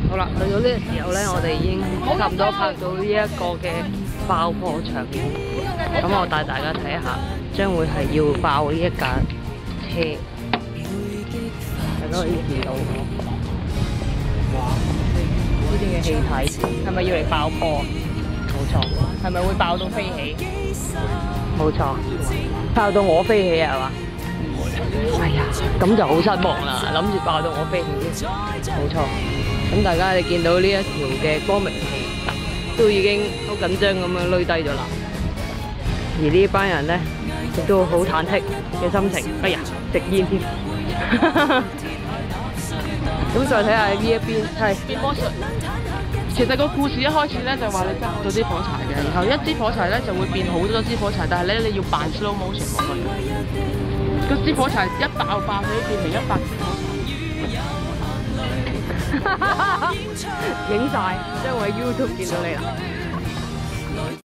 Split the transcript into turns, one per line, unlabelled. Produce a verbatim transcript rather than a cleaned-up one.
好啦，去到呢個時候咧，我哋已經差唔多拍到呢一個嘅爆破場面。咁我帶大家睇一下，將會係要爆呢一架車，大家可以見到呢啲嘅氣體係咪要嚟爆破？冇錯，係咪會爆到飛起？冇錯，爆到我飛起係嘛？哎呀，咁就好失望啦！諗住爆到我飛起添，冇錯。咁大家你見到呢一條嘅光明旗，都已經好緊張咁樣攏低咗啦。而呢班人咧，亦都好忐忑嘅心情。哎呀，食煙添。咁再睇下呢一邊，係
變魔術。其實個故事一開始咧就話你揸好多支火柴嘅，然後一支火柴咧就會變好多支火柴，但係咧你要扮 slow motion 落去。個支火柴一爆爆起變成一百支火柴。
影晒，即係我喺 YouTube 見到你啦。